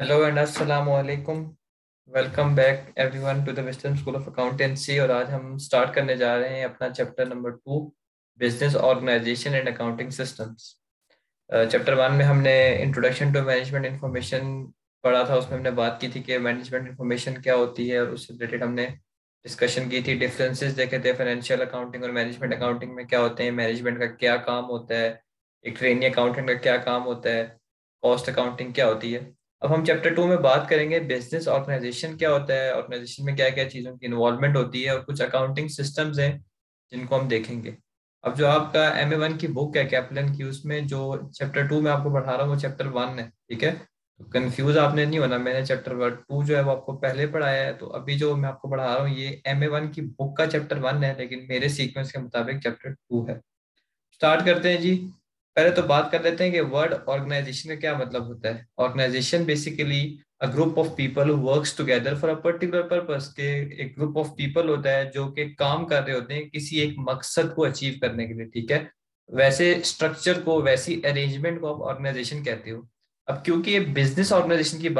Hello and अस्सलाम वालेकुम। Welcome back everyone to the western school of accountancy. और आज हम स्टार्ट करने जा रहे हैं अपना chapter number 2, business organization and accounting systems. Chapter 1 में हमने इंट्रोडक्शन टू मैनेजमेंट इंफॉर्मेशन पढ़ा था। उसमें हमने बात की थी कि मैनेजमेंट इंफॉर्मेशन क्या होती है, और उससे रिलेटेड हमने डिस्कशन की थी, डिफरेंसेस देखे थे फाइनेंशियल अकाउंटिंग और मैनेजमेंट अकाउंटिंग में क्या होते हैं, मैनेजमेंट का क्या काम होता है, एक ट्रेनी अकाउंटेंट का क्या काम होता है, कॉस्ट अकाउंटिंग क्या होती है। अब हम चैप्टर 2 में बात करेंगे बिजनेस ऑर्गेनाइजेशन क्या होता है, ऑर्गेनाइजेशन में क्या क्या चीज़ों की इन्वॉल्वमेंट होती है, और कुछ अकाउंटिंग सिस्टम्स हैं जिनको हम देखेंगे। अब जो आपका MA1 की बुक है कैप्लन की, उसमें जो चैप्टर 2 में आपको पढ़ा रहा हूँ वो चैप्टर 1 है, ठीक है। तो कंफ्यूज आपने नहीं होना, मैंने चैप्टर 2 जो है वो आपको पहले पढ़ाया है। तो अभी जो मैं आपको पढ़ा रहा हूँ ये MA1 की बुक का चैप्टर 1 है, लेकिन मेरे सीक्वेंस के मुताबिक चैप्टर 2 है। स्टार्ट करते हैं जी। पहले तो बात कर लेते हैं कि वर्ड ऑर्गेनाइजेशन का क्या मतलब होता है। Organization basically a group of people who works together for a particular purpose. के एक ग्रुप ऑफ पीपल होता है जो कि काम कर रहे होते हैं किसी एक मकसद को अचीव करने के लिए, ठीक है। वैसे स्ट्रक्चर को, वैसी अरेंजमेंट को आप ऑर्गेनाइजेशन कहते हो। अब क्योंकि ये बिजनेस ऑर्गेनाइजेशन की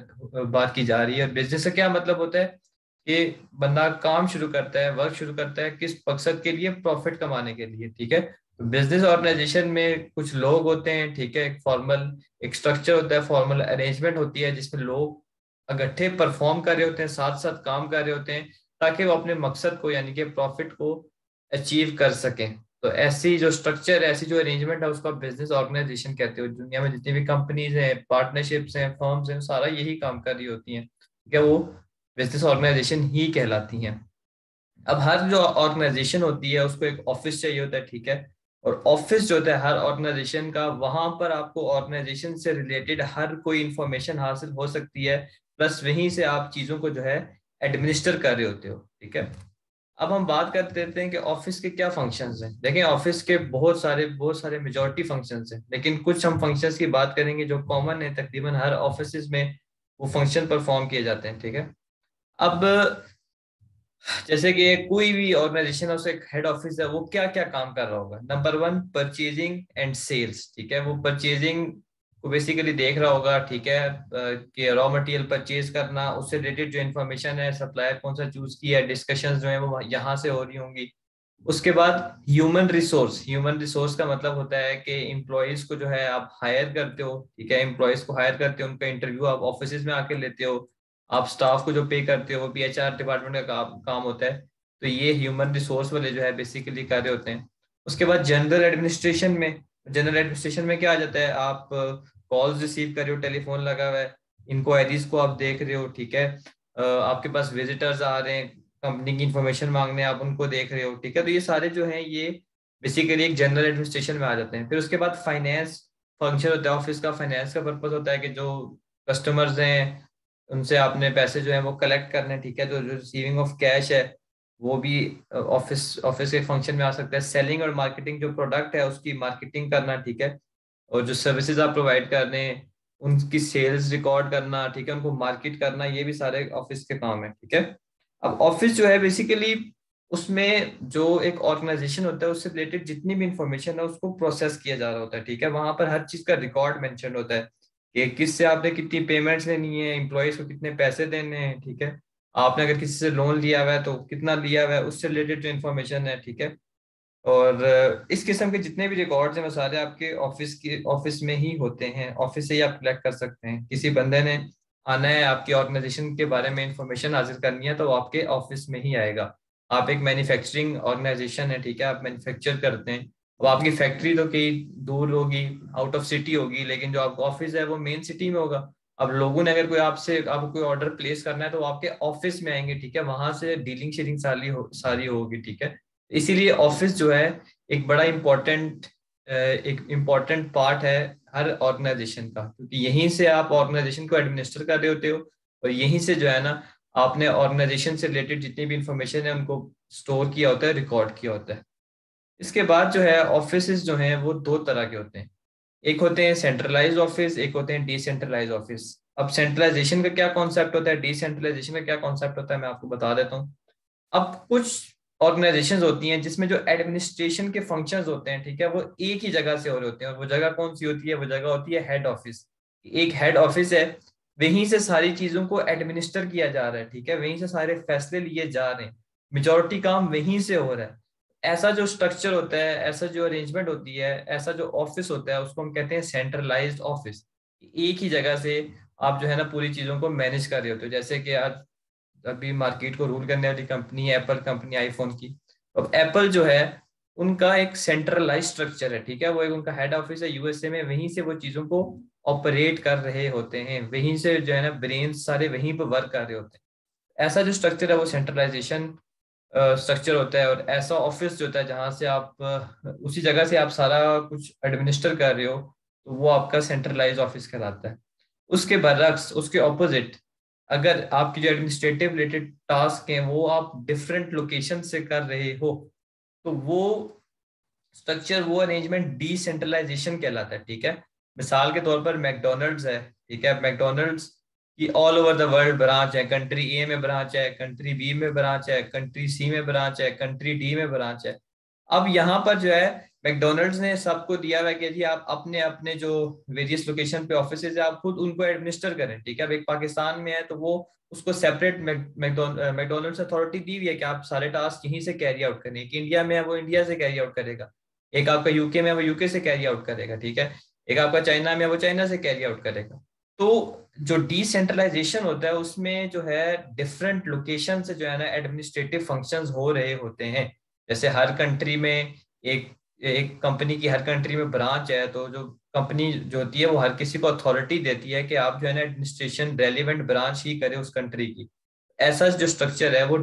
बात की जा रही है, और बिजनेस का क्या मतलब होता है कि बंदा काम शुरू करता है, वर्क शुरू करता है किस मकसद के लिए, प्रॉफिट कमाने के लिए, ठीक है। बिजनेस ऑर्गेनाइजेशन में कुछ लोग होते हैं, ठीक है, एक फॉर्मल एक स्ट्रक्चर होता है, फॉर्मल अरेंजमेंट होती है जिसमें लोग इकट्ठे परफॉर्म कर रहे होते हैं, साथ साथ काम कर रहे होते हैं ताकि वो अपने मकसद को यानी कि प्रॉफिट को अचीव कर सकें। तो ऐसी जो स्ट्रक्चर है, ऐसी जो अरेंजमेंट है, उसको आप बिजनेस ऑर्गेनाइजेशन कहते हो। दुनिया में जितनी भी कंपनीज हैं, पार्टनरशिप्स हैं, फर्म्स हैं, सारा यही काम कर रही होती हैं, ठीक है, वो बिजनेस ऑर्गेनाइजेशन ही कहलाती हैं। अब हर जो ऑर्गेनाइजेशन होती है उसको एक ऑफिस चाहिए होता है, ठीक है। और ऑफिस जो होता है हर ऑर्गेनाइजेशन का, वहां पर आपको ऑर्गेनाइजेशन से रिलेटेड हर कोई इंफॉर्मेशन हासिल हो सकती है। प्लस वहीं से आप चीजों को जो है एडमिनिस्टर कर रहे होते हो, ठीक है। अब हम बात कर देते हैं कि ऑफिस के क्या फंक्शंस हैं। देखें, ऑफिस के बहुत सारे मेजॉरिटी फंक्शंस हैं, लेकिन कुछ हम फंक्शंस की बात करेंगे जो कॉमन है, तकरीबन हर ऑफिस में वो फंक्शन परफॉर्म किए जाते हैं, ठीक है। अब जैसे कि कोई भी ऑर्गेनाइजेशन है, उसका एक हेड ऑफिस है, वो क्या क्या काम कर रहा होगा। नंबर 1, परचेजिंग एंड सेल्स, ठीक है। वो परचेजिंग को बेसिकली देख रहा होगा, ठीक है, कि रॉ मटेरियल परचेज करना, उससे रिलेटेड जो इन्फॉर्मेशन है, सप्लायर कौन सा चूज किया है, डिस्कशंस जो है वो यहाँ से हो रही होंगी। उसके बाद ह्यूमन रिसोर्स का मतलब होता है कि एम्प्लॉयज को जो है आप हायर करते हो, ठीक है, एम्प्लॉयज को हायर करते हो, उनका इंटरव्यू आप ऑफिस में आके लेते हो। आप स्टाफ को जो पे करते हो वो भी HR डिपार्टमेंट का काम होता है। तो ये ह्यूमन रिसोर्स वाले जो है बेसिकली कार्य होते हैं। उसके बाद जनरल एडमिनिस्ट्रेशन में क्या आ जाता है, आप कॉल्स रिसीव कर रहे हो, टेलीफोन लगा हुआ है, इंक्वायरीज को आप देख रहे हो, ठीक है। आपके पास विजिटर्स आ रहे हैं, कंपनी की इंफॉर्मेशन मांगने, आप उनको देख रहे हो, ठीक है। तो ये सारे जो हैं ये बेसिकली एक जनरल एडमिनिस्ट्रेशन में आ जाते हैं। फिर उसके बाद फाइनेंस फंक्शन होता है ऑफिस का। फाइनेंस का पर्पस होता है कि जो कस्टमर्स हैं उनसे आपने पैसे जो है वो कलेक्ट करने, ठीक है। तो जो रिसीविंग ऑफ कैश है वो भी ऑफिस ऑफिस के फंक्शन में आ सकता है। सेलिंग और मार्केटिंग, जो प्रोडक्ट है उसकी मार्केटिंग करना, ठीक है। और जो सर्विसेज आप प्रोवाइड कर रहे हैं उनकी सेल्स रिकॉर्ड करना, ठीक है, उनको मार्केट करना, ये भी सारे ऑफिस के काम है, ठीक है। अब ऑफिस जो है बेसिकली उसमें जो एक ऑर्गेनाइजेशन होता है उससे रिलेटेड जितनी भी इंफॉर्मेशन है उसको प्रोसेस किया जा रहा होता है, ठीक है। वहां पर हर चीज का रिकॉर्ड मेंशन होता है कि किससे आपने कितनी पेमेंट्स लेनी है, एम्प्लॉयज को कितने पैसे देने हैं, ठीक है। आपने अगर किसी से लोन लिया हुआ है तो कितना लिया हुआ है, उससे रिलेटेड जो इन्फॉर्मेशन है, ठीक है। और इस किस्म के जितने भी रिकॉर्ड्स हैं वो सारे आपके ऑफिस में ही होते हैं। ऑफिस से ही आप कलेक्ट कर सकते हैं। किसी बंदे ने आना है आपकी ऑर्गेनाइजेशन के बारे में इंफॉर्मेशन हासिल करनी है तो वो आपके ऑफिस में ही आएगा। आप एक मैन्युफैक्चरिंग ऑर्गेनाइजेशन है, ठीक है, आप मैन्युफैक्चर करते हैं। अब आपकी फैक्ट्री तो कहीं दूर होगी, आउट ऑफ सिटी होगी, लेकिन जो आपका ऑफिस है वो मेन सिटी में होगा। अब लोगों ने अगर आपको कोई ऑर्डर प्लेस करना है तो वो आपके ऑफिस में आएंगे, ठीक है, वहां से डीलिंग शीलिंग सारी होगी, ठीक है। इसीलिए ऑफिस जो है एक बड़ा इम्पोर्टेंट पार्ट है हर ऑर्गेनाइजेशन का, क्योंकि यहीं से आप ऑर्गेनाइजेशन को एडमिनिस्टर कर रहे होते हो, और यहीं से जो है ना आपने ऑर्गेनाइजेशन से रिलेटेड जितनी भी इंफॉर्मेशन है उनको स्टोर किया होता है, रिकॉर्ड किया होता है। इसके बाद जो है ऑफिस जो हैं वो दो तरह के होते हैं। एक होते हैं सेंट्रलाइज ऑफिस, एक होते हैं डिसेंट्रलाइज ऑफिस। अब सेंट्रलाइजेशन का क्या कॉन्सेप्ट होता है, डिसेंट्रलाइजेशन का क्या कॉन्सेप्ट होता है, मैं आपको बता देता हूँ। अब कुछ ऑर्गेनाइजेशंस होती हैं जिसमें जो एडमिनिस्ट्रेशन के फंक्शंस होते हैं, ठीक है, वो एक ही जगह से हो रहे होते हैं, और वो जगह कौन सी होती है, वो जगह होती है हेड ऑफिस। एक हेड ऑफिस है वहीं से सारी चीजों को एडमिनिस्टर किया जा रहा है, ठीक है, वहीं से सारे फैसले लिए जा रहे हैं, मेजोरिटी काम वहीं से हो रहा है। ऐसा जो स्ट्रक्चर होता है, ऐसा जो अरेंजमेंट होती है, ऐसा जो ऑफिस होता है, उसको हम कहते हैं सेंट्रलाइज्ड ऑफिस। एक ही जगह से आप जो है ना पूरी चीजों को मैनेज कर रहे होते हो। जैसे कि आज अभी मार्केट को रूल करने वाली कंपनी है एप्पल कंपनी, आईफोन की। अब एप्पल जो है उनका एक सेंट्रलाइज स्ट्रक्चर है, ठीक है, वो एक उनका हेड ऑफिस है यूएसए में, वहीं से वो चीजों को ऑपरेट कर रहे होते हैं, वहीं से जो है ना ब्रेन सारे वहीं पर वर्क कर रहे होते हैं। ऐसा जो स्ट्रक्चर है वो सेंट्रलाइजेशन स्ट्रक्चर होता है। और ऐसा ऑफिस जो होता है जहाँ से आप उसी जगह से आप सारा कुछ एडमिनिस्टर कर रहे हो, तो वो आपका सेंट्रलाइज ऑफिस कहलाता है। उसके बरक्स, उसके ऑपोजिट, अगर आपकी जो एडमिनिस्ट्रेटिव रिलेटेड टास्क हैं वो आप डिफरेंट लोकेशन से कर रहे हो, तो वो स्ट्रक्चर, वो अरेंजमेंट डिसेंट्रलाइजेशन कहलाता है, ठीक है। मिसाल के तौर पर मैकडोनल्ड्स है, ठीक है, मैकडोनल्ड्स की all over the world branch है, कंट्री ए में ब्रांच है, कंट्री बी में ब्रांच है, कंट्री सी में ब्रांच है, कंट्री डी में ब्रांच है। अब यहाँ पर जो है मैकडोनल्ड्स ने सबको दिया हुआ है कि जी आप अपने अपने जो वेरियस लोकेशन पे ऑफिस है आप खुद उनको एडमिनिस्टर करें, ठीक है। अब एक पाकिस्तान में है तो वो उसको सेपरेट मैकडोनल्ड्स अथॉरिटी दी हुई है कि आप सारे टास्क यहीं से कैरी आउट करें। एक इंडिया में है वो इंडिया से कैरी आउट करेगा, एक आपका यूके में है वो यूके से कैरी आउट करेगा, ठीक है, एक आपका चाइना में है वो चाइना से कैरी आउट करेगा। तो जो डिसेंट्रलाइजेशन होता है उसमें जो है डिफरेंट लोकेशन से जो है ना एडमिनिस्ट्रेटिव फंक्शंस हो रहे होते हैं। जैसे हर कंट्री में एक एक कंपनी की हर कंट्री में ब्रांच है, तो जो कंपनी जो होती है वो हर किसी को अथॉरिटी देती है कि आप जो है ना एडमिनिस्ट्रेशन रेलिवेंट ब्रांच ही करें उस कंट्री की। ऐसा जो स्ट्रक्चर है वो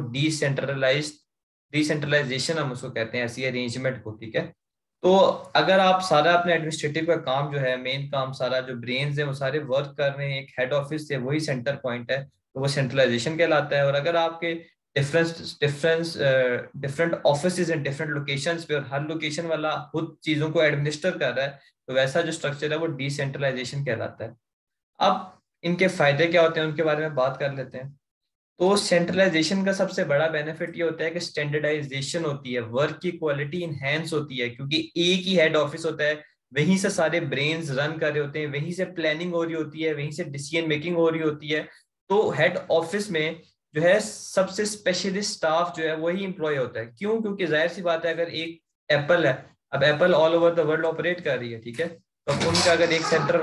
डिसेंट्रलाइजेशन हम उसको कहते हैं, ऐसी अरेंजमेंट को, ठीक है। तो अगर आप सारा अपने एडमिनिस्ट्रेटिव का काम जो है, मेन काम सारा जो ब्रेन्स है वो सारे वर्क कर रहे हैं एक हेड ऑफिस से, वही सेंटर पॉइंट है, तो वो सेंट्रलाइजेशन कहलाता है। और अगर आपके difference difference different office and different locations पे और हर लोकेशन वाला खुद चीजों को एडमिनिस्टर कर रहा है, तो वैसा जो स्ट्रक्चर है वो डिसेंट्रलाइजेशन कहलाता है। अब इनके फायदे क्या होते हैं उनके बारे में बात कर लेते हैं। तो सेंट्रलाइजेशन का सबसे बड़ा बेनिफिट ये होता है कि स्टैंडर्डाइजेशन होती है, वर्क की क्वालिटी इनहेंस होती है, क्योंकि एक ही हेड ऑफिस होता है, वहीं से सारे ब्रेन्स रन कर रहे होते हैं, वहीं से प्लानिंग हो रही होती है, वहीं से डिसीजन मेकिंग हो रही होती है। तो हेड ऑफिस में जो है सबसे स्पेशलिस्ट स्टाफ जो है वही इंप्लॉय होता है। क्यों? क्योंकि जाहिर सी बात है, अगर एक एप्पल है, अब Apple all over the world operate कर रही है, ठीक है, तो अब उनका अगर एक सेंटर,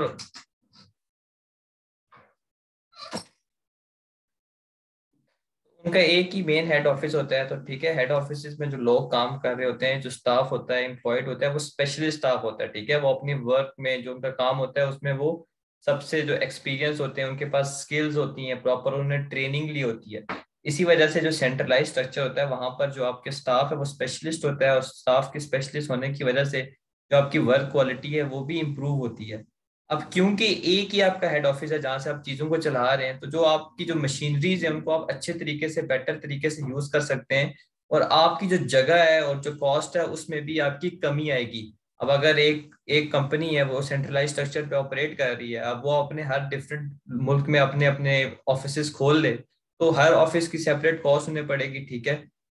उनका एक ही मेन हेड ऑफिस होता है, तो ठीक है, हेड ऑफिस में जो लोग काम कर रहे होते हैं, जो स्टाफ होता है, एम्प्लॉयड होता है, वो स्पेशलिस्ट स्टाफ होता है, ठीक है। वो अपनी वर्क में जो उनका काम होता है उसमें वो सबसे जो एक्सपीरियंस होते हैं, उनके पास स्किल्स होती हैं, प्रॉपर उन्हें ट्रेनिंग ली होती है। इसी वजह से जो सेंट्रलाइज स्ट्रक्चर होता है वहां पर जो आपके स्टाफ है वो स्पेशलिस्ट होता है, और स्टाफ के स्पेशलिस्ट होने की वजह से जो आपकी वर्क क्वालिटी है वो भी इम्प्रूव होती है। अब क्योंकि एक ही आपका हेड ऑफिस है जहां से आप चीजों को चला रहे हैं, तो जो आपकी जो मशीनरीज है उनको आप अच्छे तरीके से, बेटर तरीके से यूज कर सकते हैं, और आपकी जो जगह है और जो कॉस्ट है उसमें भी आपकी कमी आएगी। अब अगर एक एक कंपनी है वो सेंट्रलाइज स्ट्रक्चर पे ऑपरेट कर रही है, अब वो अपने हर डिफरेंट मुल्क में अपने अपने ऑफिस खोल ले, तो हर ऑफिस की सेपरेट कॉस्ट उन्हें पड़ेगी, ठीक है।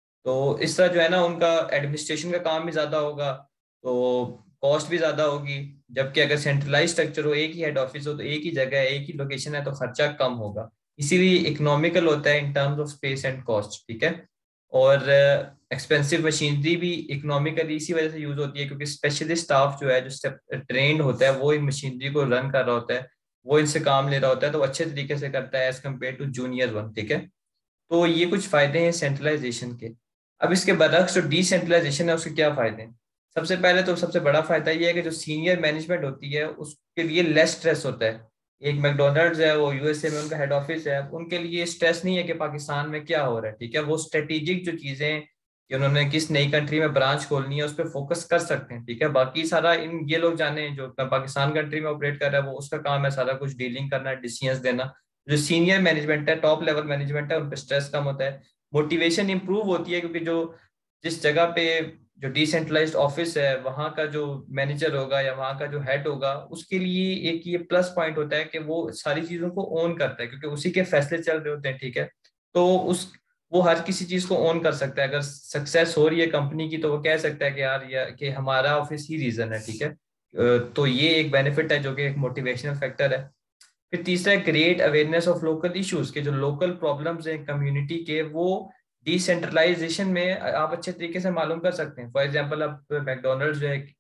तो इस तरह जो है ना उनका एडमिनिस्ट्रेशन का काम भी ज्यादा होगा, तो कॉस्ट भी ज्यादा होगी। जबकि अगर सेंट्रलाइज स्ट्रक्चर हो, एक ही हेड ऑफिस हो, तो एक ही जगह है, एक ही लोकेशन है, तो खर्चा कम होगा। इसीलिए इकोनॉमिकल होता है in terms of space and cost, ठीक है। और एक्सपेंसिव मशीनरी भी इकोनॉमिकली इसी वजह से यूज होती है, क्योंकि स्पेशलिस्ट स्टाफ जो है, जो ट्रेंड होता है, वो इन मशीनरी को रन कर रहा होता है, वो इनसे काम ले रहा होता है, तो अच्छे तरीके से करता है as compare to junior one, ठीक है। तो ये कुछ फायदे हैं सेंट्रलाइजेशन के। अब इसके बरक्स जो डिसेंट्रलाइजेशन है उसके क्या फायदे हैं? सबसे पहले तो सबसे बड़ा फायदा ये है कि जो सीनियर मैनेजमेंट होती है उसके लिए लेस स्ट्रेस होता है। एक मैकडोनल्ड्स है, वो यूएसए में उनका हेड ऑफिस है, उनके लिए स्ट्रेस नहीं है कि पाकिस्तान में क्या हो रहा है, ठीक है। वो स्ट्रेटेजिक जो चीजें कि उन्होंने किस नई कंट्री में ब्रांच खोलनी है उस पर फोकस कर सकते हैं, ठीक है। बाकी सारा इन ये लोग जाने जो पाकिस्तान कंट्री में ऑपरेट कर रहा है वो उसका काम है सारा कुछ डीलिंग करना, डिसीजंस देना। जो सीनियर मैनेजमेंट है, टॉप लेवल मैनेजमेंट है, उन पर स्ट्रेस कम होता है, मोटिवेशन इंप्रूव होती है, क्योंकि जो जिस जगह पे जो डिसेंट्रलाइज्ड ऑफिस है वहां का जो मैनेजर होगा या वहां का जो हेड होगा उसके लिए एक ये प्लस पॉइंट होता है कि वो सारी चीजों को ओन करता है, क्योंकि उसी के फैसले चल रहे होते हैं, ठीक है। तो उस वो हर किसी चीज को ओन कर सकता है। अगर सक्सेस हो रही है कंपनी की तो वो कह सकता है कि यार कि हमारा ऑफिस ही रीजन है, ठीक है। तो ये एक बेनिफिट है जो कि एक मोटिवेशनल फैक्टर है। फिर तीसरा है create awareness of local issues, के जो लोकल प्रॉब्लम्स हैं कम्युनिटी के, वो डिसेंट्रलाइजेशन में आप अच्छे तरीके से मालूम कर सकते हैं। फॉर एग्जांपल अब मैकडोनल्ड्स जो है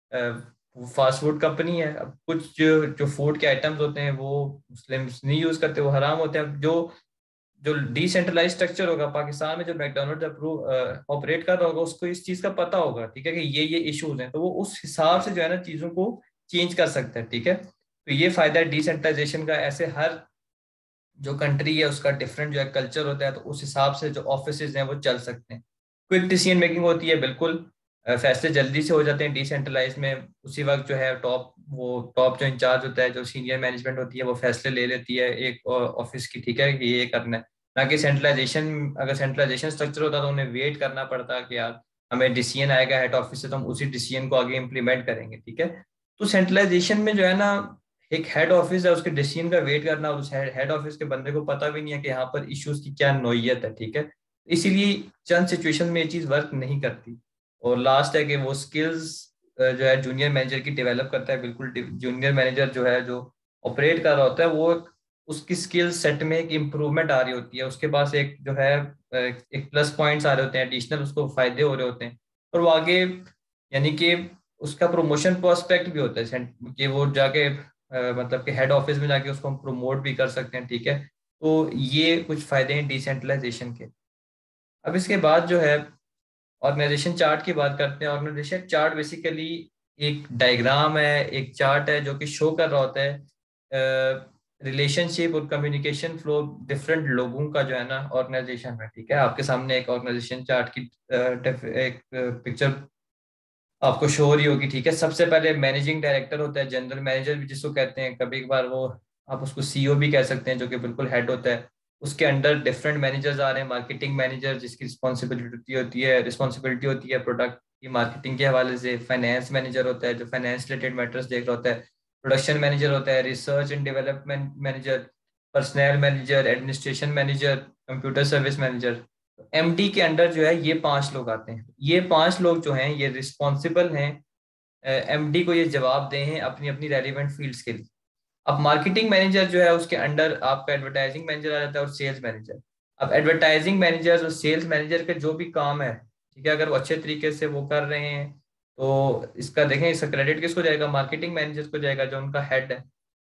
फास्ट फूड कंपनी है, अब कुछ जो जो फूड के आइटम्स होते हैं वो मुस्लिम्स नहीं यूज करते, वो हराम होते हैं। जो जो डिसेंट्रलाइज स्ट्रक्चर होगा पाकिस्तान में, जो मैकडोनल्ड्स अप्रूव ऑपरेट कर रहा होगा, उसको इस चीज का पता होगा, ठीक है, कि ये इश्यूज हैं, तो वो उस हिसाब से जो है ना चीजों को चेंज कर सकता है, ठीक है। तो ये फायदा है डिसेंट्रलाइजेशन का। ऐसे हर जो कंट्री है उसका डिफरेंट जो है कल्चर होता है, तो उस हिसाब से जो ऑफिस हैं वो चल सकते हैं। क्विक डिसीजन मेकिंग होती है, बिल्कुल फैसले जल्दी से हो जाते हैं डिसेंट्रलाइज में। उसी वक्त जो है टॉप जो इंचार्ज होता है, जो सीनियर मैनेजमेंट होती है, वो फैसले ले लेती है एक ऑफिस की, ठीक है, कि ये करना है। ना कि सेंट्रलाइजेशन, अगर सेंट्रलाइजेशन स्ट्रक्चर होता तो उन्हें वेट करना पड़ता कि यार हमें डिसीजन आएगा हेड ऑफिस से, तो हम उसी डिसीजन को आगे इम्प्लीमेंट करेंगे, ठीक है। तो सेंट्रलाइजेशन में जो है ना, एक हेड ऑफिस है, उसके डिसीजन का वेट करना, और उस हेड ऑफिस के बंदे को पता भी नहीं है कि यहाँ पर इश्यूज की क्या नोयत है, ठीक है। इसीलिए चंद सिचुएशन में ये चीज वर्क नहीं करती। और लास्ट है कि वो स्किल्स जो है जूनियर मैनेजर की डेवलप करता है। बिल्कुल जूनियर मैनेजर जो है, जो ऑपरेट कर रहा होता है, वो उसकी स्किल सेट में एक इम्प्रूवमेंट आ रही होती है, उसके पास एक जो है एक प्लस पॉइंट्स आ रहे होते हैं, एडिशनल उसको फायदे हो रहे होते हैं, और वो आगे यानी कि उसका प्रमोशन प्रोस्पेक्ट भी होता है कि वो जाके मतलब कि हेड ऑफिस में जाके उसको हम प्रमोट भी कर सकते हैं, ठीक है। तो ये कुछ फायदे हैं डिसेंट्रलाइजेशन के। अब इसके बाद जो है ऑर्गेनाइजेशन चार्ट की बात करते हैं। ऑर्गेनाइजेशन चार्ट बेसिकली एक डायग्राम है, एक चार्ट है जो कि शो कर रहा होता है रिलेशनशिप और कम्युनिकेशन फ्लो डिफरेंट लोगों का जो है ना ऑर्गेनाइजेशन में, ठीक है। आपके सामने एक ऑर्गेनाइजेशन चार्ट की एक पिक्चर आपको शो हो रही होगी, ठीक है। सबसे पहले मैनेजिंग डायरेक्टर होता है, जनरल मैनेजर भी जिसको कहते हैं, कभी कभार वो आप उसको सीईओ भी कह सकते हैं, जो कि बिल्कुल हेड होता है। उसके अंडर डिफरेंट मैनेजर्स आ रहे हैं। मार्केटिंग मैनेजर जिसकी रिस्पॉन्सिबिलिटी होती है प्रोडक्ट की मार्केटिंग के हवाले से। फाइनेंस मैनेजर होता है जो फाइनेंस रिलेटेड मैटर्स देख रहा होता है। प्रोडक्शन मैनेजर होता है। Research and development manager, personal manager, administration manager, computer service manager. MD के अंडर जो है ये 5 लोग आते हैं। ये 5 लोग जो हैं ये रिस्पॉन्सिबल हैं, एमडी को ये जवाब दे हैं अपनी अपनी रेलिवेंट फील्ड्स के लिए। अब मार्केटिंग मैनेजर जो है उसके अंडर आपका एडवर्टाइजिंग मैनेजर आ जाता है और सेल्स मैनेजर। अब एडवर्टाइजिंग मैनेजर और सेल्स मैनेजर के जो भी काम है, ठीक है, अगर वो अच्छे तरीके से वो कर रहे हैं, तो इसका देखें, इसका क्रेडिट किसको जाएगा? मार्केटिंग मैनेजर को जाएगा, जो उनका हेड है।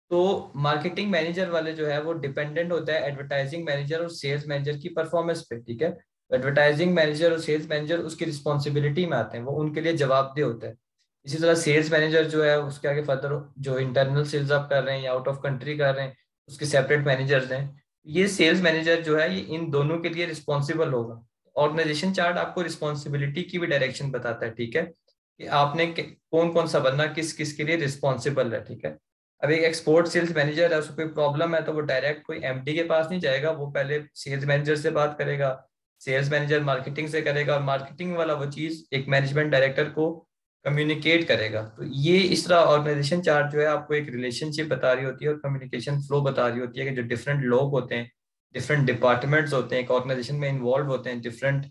तो मार्केटिंग मैनेजर वाले जो है वो डिपेंडेंट होता है एडवर्टाइजिंग मैनेजर और सेल्स मैनेजर की परफॉर्मेंस पे, ठीक है। एडवर्टाइजिंग मैनेजर और सेल्स मैनेजर उसकी रिस्पॉन्सिबिलिटी में आते हैं, वो उनके लिए जवाबदेह होता है। इसी तरह सेल्स मैनेजर जो है उसके आगे फर्दर जो इंटरनल सेल्स आप कर रहे हैं या आउट ऑफ कंट्री कर रहे हैं, उसके सेपरेट मैनेजर्स हैं। ये सेल्स मैनेजर जो है ये इन दोनों के लिए रिस्पॉन्सिबल होगा। ऑर्गेनाइजेशन चार्ट आपको रिस्पॉन्सिबिलिटी की भी डायरेक्शन बताता है, ठीक है, कि आपने कौन कौन सा बंदा किस किस के लिए रिस्पॉन्सिबल है, ठीक है। अब एक एक्सपोर्ट सेल्स मैनेजर है, उसको कोई प्रॉब्लम है तो वो डायरेक्ट कोई एमडी के पास नहीं जाएगा, वो पहले सेल्स मैनेजर से बात करेगा। सेल्स मैनेजर मार्केटिंग से करेगा, और मार्केटिंग वाला वो चीज एक मैनेजमेंट डायरेक्टर को कम्युनिकेट करेगा। तो ये इस तरह ऑर्गेनाइजेशन चार्ट जो है आपको एक रिलेशनशिप बता रही होती है और कम्युनिकेशन फ्लो बता रही होती है, कि जो डिफरेंट लोग होते हैं, डिफरेंट डिपार्टमेंट्स होते हैं एक ऑर्गेनाइजेशन में इन्वॉल्व होते हैं, डिफरेंट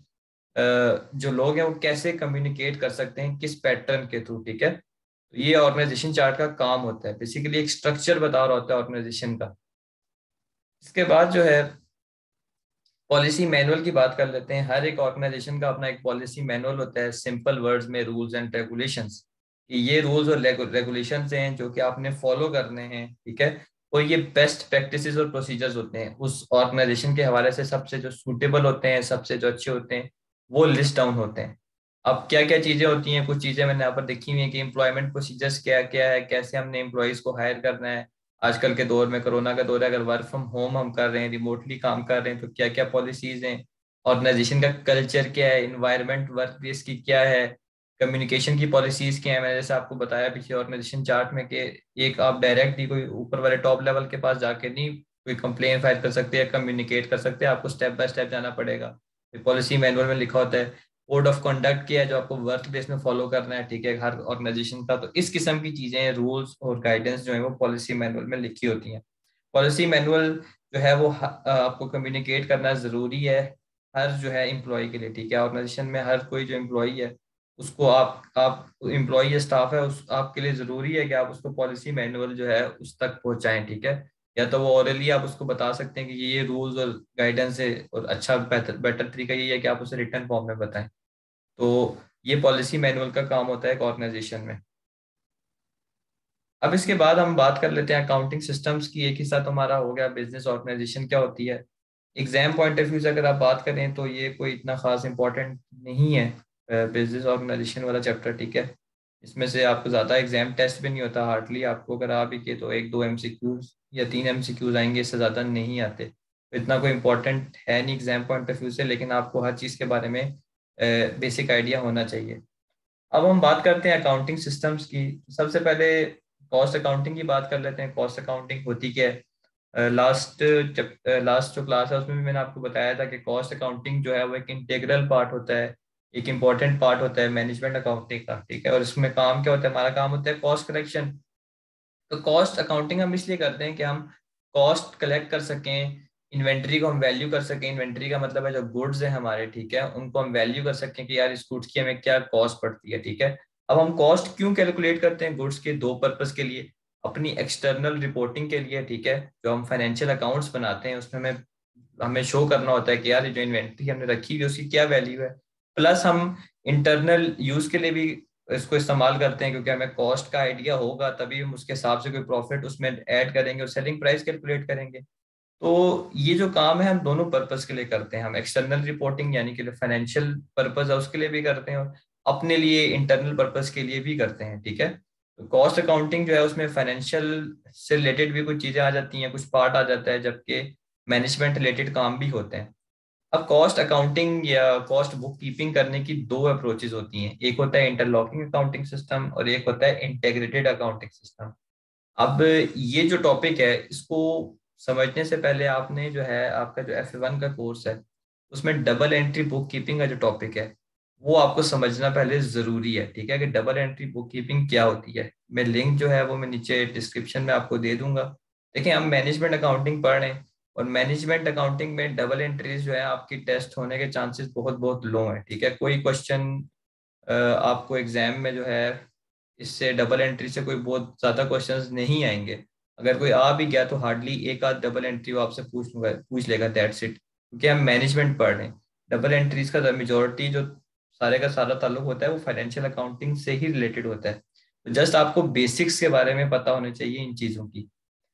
जो लोग हैं वो कैसे कम्युनिकेट कर सकते हैं, किस पैटर्न के थ्रू, ठीक है। तो ये ऑर्गेनाइजेशन चार्ट का काम होता है, बेसिकली एक स्ट्रक्चर बता रहा होता है ऑर्गेनाइजेशन का। इसके बाद जो है पॉलिसी मैनुअल की बात कर लेते हैं। हर एक ऑर्गेनाइजेशन का अपना एक पॉलिसी मैनुअल होता है, सिंपल वर्ड्स में रूल्स एंड रेगुलेशंस, कि ये रूल्स और रेगुलेशंस हैं जो कि आपने फॉलो करने हैं, ठीक है। और ये बेस्ट प्रैक्टिसेस और प्रोसीजर्स होते हैं उस ऑर्गेनाइजेशन के हवाले से, सबसे जो सूटेबल होते हैं, सबसे जो अच्छे होते हैं, वो लिस्ट डाउन होते हैं। अब क्या क्या चीजें होती हैं, कुछ चीजें मैंने यहाँ पर देखी हुई हैं कि एम्प्लॉयमेंट प्रोसीजर्स क्या क्या है, कैसे हमने एम्प्लॉयज को हायर करना है। आजकल के दौर में, कोरोना का दौर है, अगर वर्क फ्रॉम होम हम कर रहे हैं, रिमोटली काम कर रहे हैं, तो क्या क्या पॉलिसीज हैं, ऑर्गेनाइजेशन का कल्चर क्या है, इन्वायरमेंट वर्क प्लेस की क्या है, कम्युनिकेशन की पॉलिसीज क्या है। मैंने जैसे आपको बताया पीछे ऑर्गेनाइजेशन चार्ट में कि एक आप डायरेक्टली कोई ऊपर वाले टॉप लेवल के पास जाके नहीं कोई कंप्लेन फाइल कर सकते या कम्युनिकेट कर सकते, आपको स्टेप बाय स्टेप जाना पड़ेगा। पॉलिसी मैनुअल में लिखा होता है। कोड ऑफ कंडक्ट किया है जो आपको वर्क प्लेस में फॉलो करना है, ठीक है, हर ऑर्गेनाइजेशन का। तो इस किस्म की चीजें, रूल्स और गाइडेंस जो है वो पॉलिसी मैनुअल में लिखी होती हैं। पॉलिसी मैनुअल जो है वो आपको कम्युनिकेट करना जरूरी है हर जो है एम्प्लॉय के लिए, ठीक है। ऑर्गेनाइजेशन में हर कोई जो एम्प्लॉय है उसको आप एम्प्लॉय या स्टाफ है उस आपके लिए जरूरी है कि आप उसको पॉलिसी मैनुअल जो है उस तक पहुंचाएं, ठीक है। या तो वो ओरली आप उसको बता सकते हैं कि ये रूल्स और गाइडेंस है, और अच्छा बेहतर बेटर तरीका ये है कि आप उसे रिटर्न फॉर्म में बताएं। तो ये पॉलिसी मैनुअल का काम होता है एक ऑर्गेनाइजेशन में। अब इसके बाद हम बात कर लेते हैं अकाउंटिंग सिस्टम्स की। एक हिस्सा तो हमारा हो गया बिजनेस ऑर्गेनाइजेशन क्या होती है। एग्जाम पॉइंट ऑफ व्यू से अगर आप बात करें तो ये कोई इतना खास इंपॉर्टेंट नहीं है बिजनेस ऑर्गेनाइजेशन वाला चैप्टर, ठीक है। इसमें से आपको ज़्यादा एग्जाम टेस्ट भी नहीं होता, हार्डली आपको अगर आ भी के तो एक दो एमसीक्यूज या तीन एमसीक्यूज आएंगे, इससे ज़्यादा नहीं आते। तो इतना कोई इंपॉर्टेंट है नहीं एग्जाम पॉइंट ऑफ व्यू से, लेकिन आपको हर चीज़ के बारे में बेसिक आइडिया होना चाहिए। अब हम बात करते हैं अकाउंटिंग सिस्टम्स की। सबसे पहले कॉस्ट अकाउंटिंग की बात कर लेते हैं। कॉस्ट अकाउंटिंग होती क्या है? लास्ट जो क्लास है उसमें भी मैंने आपको बताया था कि कॉस्ट अकाउंटिंग जो है वो एक इंटीग्रल पार्ट होता है, एक इम्पॉर्टेंट पार्ट होता है मैनेजमेंट अकाउंटिंग का, ठीक है। और इसमें काम क्या होता है? हमारा काम होता है कॉस्ट कलेक्शन। तो कॉस्ट अकाउंटिंग हम इसलिए करते हैं कि हम कॉस्ट कलेक्ट कर सकें, इन्वेंट्री को हम वैल्यू कर सकें। इन्वेंट्री का मतलब है जो गुड्स हैं हमारे, ठीक है, उनको हम वैल्यू कर सकें कि यार इस गुड्स की हमें क्या कॉस्ट पड़ती है, ठीक है। अब हम कॉस्ट क्यों कैलकुलेट करते हैं? गुड्स के दो पर्पस के लिए। अपनी एक्सटर्नल रिपोर्टिंग के लिए, ठीक है, जो हम फाइनेंशियल अकाउंट्स बनाते हैं उसमें हमें हमें शो करना होता है कि यार ये जो इन्वेंट्री हमने रखी हुई है उसकी क्या वैल्यू है। प्लस हम इंटरनल यूज के लिए भी इसको इस्तेमाल करते हैं, क्योंकि हमें कॉस्ट का आइडिया होगा तभी हम उसके हिसाब से कोई प्रॉफिट उसमें ऐड करेंगे और सेलिंग प्राइस कैलकुलेट करेंगे। तो ये जो काम है हम दोनों पर्पस के लिए करते हैं। हम एक्सटर्नल रिपोर्टिंग यानी कि फाइनेंशियल पर्पस है उसके लिए भी करते हैं, और अपने लिए इंटरनल पर्पस के लिए भी करते हैं, ठीक है। तो कॉस्ट अकाउंटिंग जो है उसमें फाइनेंशियल से रिलेटेड भी कुछ चीजें आ जाती हैं, कुछ पार्ट आ जाता है, जबकि मैनेजमेंट रिलेटेड काम भी होते हैं। अब कॉस्ट अकाउंटिंग या कॉस्ट बुक कीपिंग करने की दो अप्रोचेज होती हैं। एक होता है इंटरलॉकिंग अकाउंटिंग सिस्टम और एक होता है इंटीग्रेटेड अकाउंटिंग सिस्टम। अब ये जो टॉपिक है इसको समझने से पहले आपने जो है आपका जो F1 का कोर्स है उसमें डबल एंट्री बुक कीपिंग का जो टॉपिक है वो आपको समझना पहले जरूरी है, ठीक है, कि डबल एंट्री बुक कीपिंग क्या होती है। मैं लिंक जो है वो मैं नीचे डिस्क्रिप्शन में आपको दे दूंगा। देखिए हम मैनेजमेंट अकाउंटिंग पढ़ रहे हैं, और मैनेजमेंट अकाउंटिंग में डबल एंट्रीज जो है आपकी टेस्ट होने के चांसेस बहुत बहुत लो हैं, ठीक है। कोई क्वेश्चन आपको एग्जाम में जो है इससे डबल एंट्री से कोई बहुत ज्यादा क्वेश्चंस नहीं आएंगे। अगर कोई आ भी गया तो हार्डली एक आध डबल एंट्री वो आपसे पूछ लेगा, दैट्स इट, क्योंकि हम मैनेजमेंट पढ़ रहे हैं। डबल एंट्रीज का मेजोरिटी जो सारे का सारा ताल्लुक होता है वो फाइनेंशियल अकाउंटिंग से ही रिलेटेड होता है। तो जस्ट आपको बेसिक्स के बारे में पता होने चाहिए इन चीज़ों की।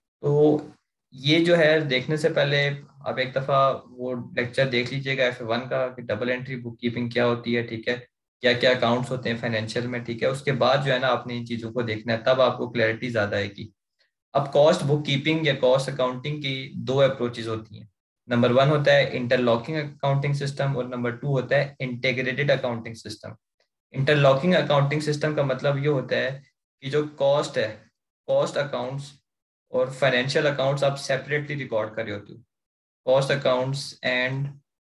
तो ये जो है देखने से पहले आप एक दफ़ा वो लेक्चर देख लीजिएगा F1 का कि डबल एंट्री बुक कीपिंग क्या होती है, ठीक है, क्या क्या अकाउंट्स होते हैं फाइनेंशियल में, ठीक है। उसके बाद जो है ना आपने इन चीज़ों को देखना है, तब आपको क्लैरिटी ज़्यादा आएगी। अब कॉस्ट बुक कीपिंग या कॉस्ट अकाउंटिंग की दो अप्रोचेज होती हैं। नंबर वन होता है इंटरलॉकिंग अकाउंटिंग सिस्टम और नंबर टू होता है integrated accounting system. Interlocking accounting system का मतलब ये होता है कि जो कॉस्ट है, कॉस्ट अकाउंट्स और फाइनेंशियल अकाउंट्स आप सेपरेटली रिकॉर्ड कर रहे होते हो। Cost accounts and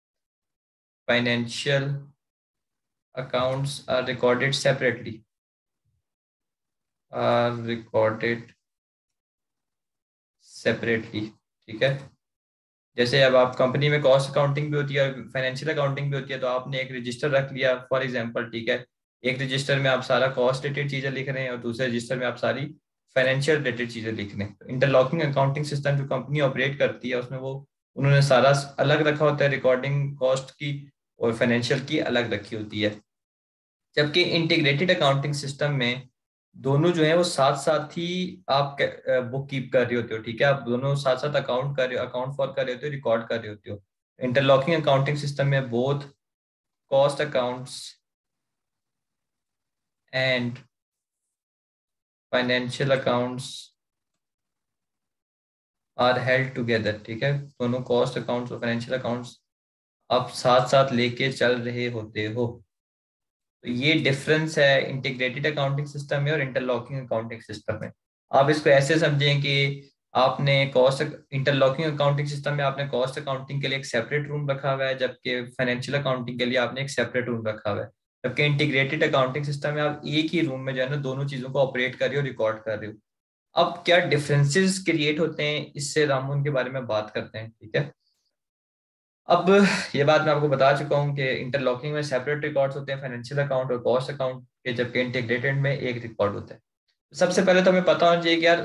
financial accounts are recorded separately, are recorded separately, ठीक है। जैसे अब आप कंपनी में कॉस्ट अकाउंटिंग भी होती है और फाइनेंशियल अकाउंटिंग भी होती है, तो आपने एक रजिस्टर रख लिया फॉर एग्जांपल, ठीक है। एक रजिस्टर में आप सारा कॉस्ट रिलेटेड चीजें लिख रहे हैं और दूसरे रजिस्टर में आप सारी फाइनेंशियल रिलेटेड चीजें लिख रहे हैं। तो इंटरलॉकिंग अकाउंटिंग सिस्टम जो कंपनी ऑपरेट करती है उसमें वो उन्होंने सारा अलग रखा होता है, रिकॉर्डिंग कॉस्ट की और फाइनेंशियल की अलग रखी होती है। जबकि इंटीग्रेटेड अकाउंटिंग सिस्टम में दोनों जो है वो साथ साथ ही आप बुक कीप कर रहे होते हो, ठीक है। आप दोनों साथ साथ अकाउंट कर रहे हो, अकाउंट फॉर कर रहे होते हो, रिकॉर्ड कर रहे होते हो। इंटरलॉकिंग अकाउंटिंग सिस्टम में both cost accounts and financial accounts are held together, ठीक है। दोनों कॉस्ट अकाउंट्स और फाइनेंशियल अकाउंट्स आप साथ साथ लेके चल रहे होते हो। तो ये डिफरेंस है इंटीग्रेटेड अकाउंटिंग सिस्टम में और इंटरलॉकिंग अकाउंटिंग सिस्टम में। आप इसको ऐसे समझें कि आपने कॉस्ट इंटरलॉकिंग अकाउंटिंग सिस्टम में आपने कॉस्ट अकाउंटिंग के लिए एक सेपरेट रूम रखा हुआ है, जबकि फाइनेंशियल अकाउंटिंग के लिए आपने एक सेपरेट रूम रखा हुआ है। जबकि इंटीग्रेटेड अकाउंटिंग सिस्टम में आप एक ही रूम में जो है ना दोनों चीजों को ऑपरेट कर रहे हो, रिकॉर्ड कर रहे हो। अब क्या डिफरेंसेस क्रिएट होते हैं इससे हम उनके बारे में बात करते हैं, ठीक है। अब ये बात मैं आपको बता चुका हूँ कि इंटरलॉकिंग में सेपरेट रिकॉर्ड्स होते हैं फाइनेंशियल अकाउंट और कॉस्ट अकाउंट के, जबकि इंटीग्रेटेड में एक रिकॉर्ड होता है। सबसे पहले तो हमें पता होना चाहिए कि यार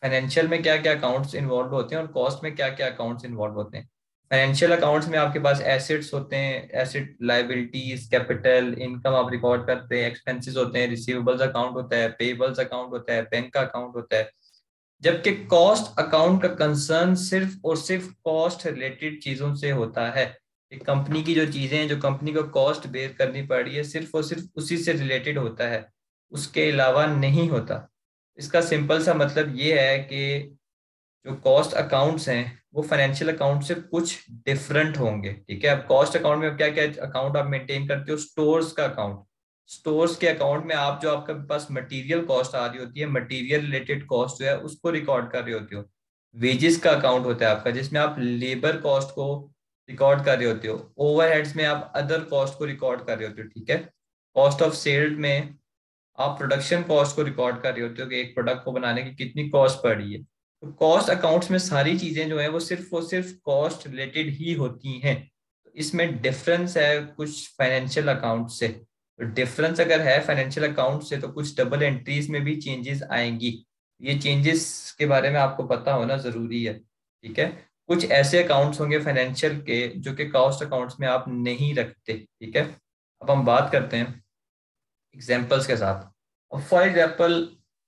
फाइनेंशियल में क्या क्या अकाउंट्स इन्वॉल्व होते हैं और कॉस्ट में क्या क्या अकाउंट्स इन्वॉल्व होते हैं। फाइनेंशियल अकाउंट्स में आपके पास एसेट्स होते हैं, एसेट लाइबिलिटीज कैपिटल इनकम आप रिकॉर्ड करते हैं, एक्सपेंसेस होते हैं, रिसीवेबल्स अकाउंट होता है, पेबल्स अकाउंट होता है, बैंक का अकाउंट होता है। जबकि कॉस्ट अकाउंट का कंसर्न सिर्फ और सिर्फ कॉस्ट रिलेटेड चीजों से होता है। एक कंपनी की जो चीजें हैं, जो कंपनी को कॉस्ट बेयर करनी पड़ रही है, सिर्फ और सिर्फ उसी से रिलेटेड होता है, उसके अलावा नहीं होता। इसका सिंपल सा मतलब ये है कि जो कॉस्ट अकाउंट्स हैं वो फाइनेंशियल अकाउंट से कुछ डिफरेंट होंगे। ठीक है, अब कॉस्ट अकाउंट में क्या क्या अकाउंट आप मेंटेन करते हो? स्टोर्स का अकाउंट। स्टोर्स के अकाउंट में आप जो आपके पास मटेरियल कॉस्ट आ रही होती है, मटेरियल रिलेटेड कॉस्ट जो है उसको रिकॉर्ड कर रहे होते हो। वेजेस का अकाउंट होता है आपका, जिसमें आप लेबर कॉस्ट को रिकॉर्ड कर रहे होते हो। ओवरहेड्स में आप अदर कॉस्ट को रिकॉर्ड कर रहे होते हो। ठीक है, कॉस्ट ऑफ सेल्स में आप प्रोडक्शन कॉस्ट को रिकॉर्ड कर रहे होते हो कि एक प्रोडक्ट को बनाने की कितनी कॉस्ट पड़ी है। तो कॉस्ट अकाउंट्स में सारी चीजें जो है वो सिर्फ और सिर्फ कॉस्ट रिलेटेड ही होती हैं। तो इसमें डिफरेंस है कुछ फाइनेंशियल अकाउंट से। तो डिफरेंस अगर है फाइनेंशियल अकाउंट से तो कुछ डबल एंट्रीज में भी चेंजेस आएंगी। ये चेंजेस के बारे में आपको पता होना जरूरी है। ठीक है, कुछ ऐसे अकाउंट्स होंगे फाइनेंशियल के जो कि कॉस्ट अकाउंट्स में आप नहीं रखते। ठीक है, अब हम बात करते हैं एग्जाम्पल्स के साथ। अब फॉर एग्जाम्पल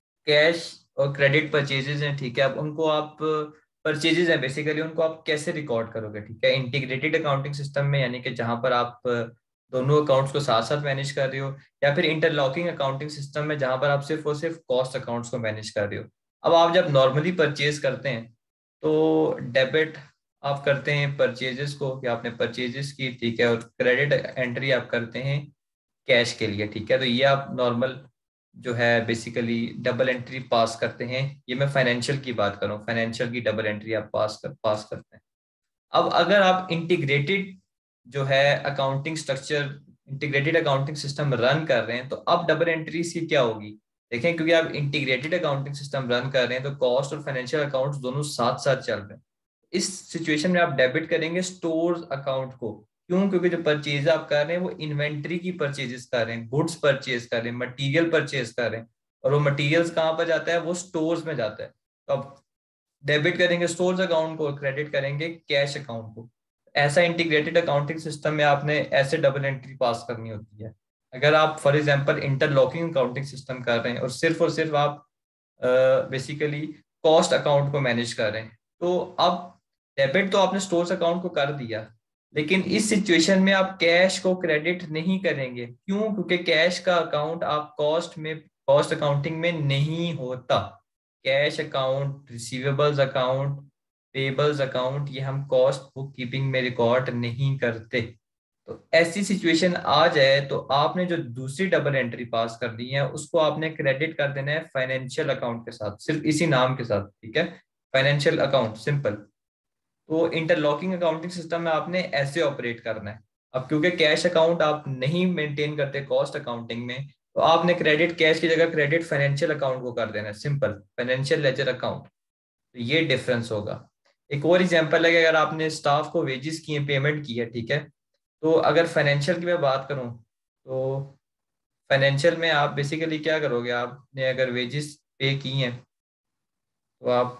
कैश और क्रेडिट परचेजेस हैं। ठीक है, अब उनको आप परचेजेस हैं बेसिकली, उनको आप कैसे रिकॉर्ड करोगे? ठीक है, इंटीग्रेटेड अकाउंटिंग सिस्टम में, यानी कि जहां पर आप दोनों अकाउंट्स को साथ साथ मैनेज कर रहे हो, या फिर इंटरलॉकिंग अकाउंटिंग सिस्टम में जहां पर आप सिर्फ और सिर्फ कॉस्ट अकाउंट्स को मैनेज कर रहे हो। अब आप जब नॉर्मली परचेज करते हैं तो डेबिट आप करते हैं परचेजेस को कि आपने परचेजेस की। ठीक है, और क्रेडिट एंट्री आप करते हैं कैश के लिए। ठीक है, तो ये आप नॉर्मल जो है बेसिकली डबल एंट्री पास करते हैं। ये मैं फाइनेंशियल की बात कर रहा हूँ, फाइनेंशियल की डबल एंट्री आप पास करते हैं। अब अगर आप इंटीग्रेटेड जो है accounting structure, integrated accounting system run कर रहे हैं, तो अब डबल एंट्री की क्या होगी? देखें, क्योंकि आप इंटीग्रेटेड अकाउंटिंग सिस्टम रन कर रहे हैं तो कॉस्ट और फाइनेंशियल अकाउंट्स दोनों साथ साथ चल रहे हैं। इस सिचुएशन में आप डेबिट करेंगे स्टोर्स अकाउंट को। क्यों? क्योंकि जो परचेज आप कर रहे हैं वो इन्वेंट्री की परचेजेस कर रहे हैं, गुड्स परचेज कर रहे हैं, मटेरियल परचेज कर रहे हैं। और वो मटेरियल्स कहाँ पर जाता है? वो स्टोर्स में जाता है। तो अब डेबिट करेंगे स्टोर्स अकाउंट को, क्रेडिट करेंगे कैश अकाउंट को। ऐसा इंटीग्रेटेड अकाउंटिंग सिस्टम में आपने ऐसे डबल एंट्री पास करनी होती है। अगर आप for example interlocking accounting system कर रहे हैं और सिर्फ आप बेसिकली कॉस्ट अकाउंट को मैनेज कर रहे हैं, तो अब डेबिट तो आपने स्टोर्स अकाउंट को कर दिया, लेकिन इस सिचुएशन में आप कैश को क्रेडिट नहीं करेंगे। क्यों? क्योंकि कैश का अकाउंट आप कॉस्ट अकाउंटिंग में नहीं होता। Cash account, receivables account, payables account, ये हम कॉस्ट बुक कीपिंग में रिकॉर्ड नहीं करते। तो ऐसी सिचुएशन आ जाए तो आपने जो दूसरी डबल एंट्री पास कर दी है उसको आपने क्रेडिट कर देना है फाइनेंशियल अकाउंट के साथ, सिर्फ इसी नाम के साथ। ठीक है, फाइनेंशियल अकाउंट सिंपल। तो इंटरलॉकिंग अकाउंटिंग सिस्टम में आपने ऐसे ऑपरेट करना है। अब क्योंकि कैश अकाउंट आप नहीं मेंटेन करते कॉस्ट अकाउंटिंग में, तो आपने क्रेडिट कैश की जगह क्रेडिट फाइनेंशियल अकाउंट को कर देना है, सिंपल फाइनेंशियल लेजर अकाउंट। तो ये डिफरेंस होगा। एक और एग्जांपल है कि अगर आपने स्टाफ को वेजेस की पेमेंट की है। ठीक है, तो अगर फाइनेंशियल की मैं बात करूं तो फाइनेंशियल में आप बेसिकली क्या करोगे? आपने अगर वेजेस पे की हैं तो आप